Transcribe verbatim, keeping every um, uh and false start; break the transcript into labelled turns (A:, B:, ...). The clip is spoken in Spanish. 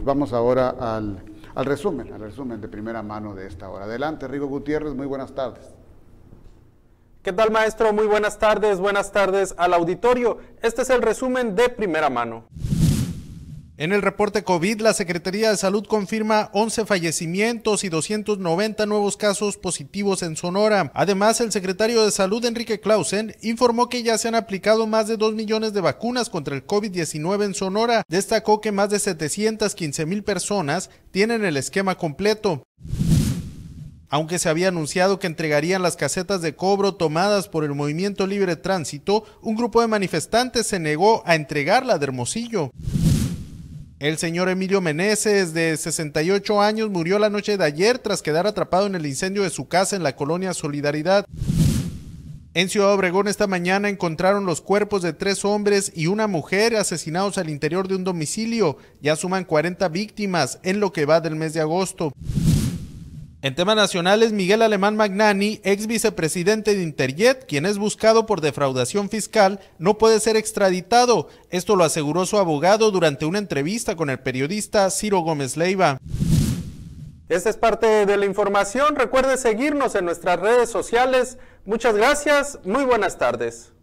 A: Vamos ahora al, al resumen, al resumen de primera mano de esta hora. Adelante, Rigo Gutiérrez, muy buenas tardes.
B: ¿Qué tal, maestro? Muy buenas tardes, buenas tardes al auditorio. Este es el resumen de primera mano.
C: En el reporte COVID, la Secretaría de Salud confirma once fallecimientos y doscientos noventa nuevos casos positivos en Sonora. Además, el secretario de Salud, Enrique Clausen, informó que ya se han aplicado más de dos millones de vacunas contra el COVID diecinueve en Sonora. Destacó que más de setecientas quince mil personas tienen el esquema completo. Aunque se había anunciado que entregarían las casetas de cobro tomadas por el Movimiento Libre Tránsito, un grupo de manifestantes se negó a entregarla de Hermosillo. El señor Emilio Meneses, de sesenta y ocho años, murió la noche de ayer tras quedar atrapado en el incendio de su casa en la colonia Solidaridad. En Ciudad Obregón esta mañana encontraron los cuerpos de tres hombres y una mujer asesinados al interior de un domicilio. Ya suman cuarenta víctimas en lo que va del mes de agosto. En temas nacionales, Miguel Alemán Magnani, ex vicepresidente de Interjet, quien es buscado por defraudación fiscal, no puede ser extraditado. Esto lo aseguró su abogado durante una entrevista con el periodista Ciro Gómez Leiva.
B: Esta es parte de la información. Recuerde seguirnos en nuestras redes sociales. Muchas gracias. Muy buenas tardes.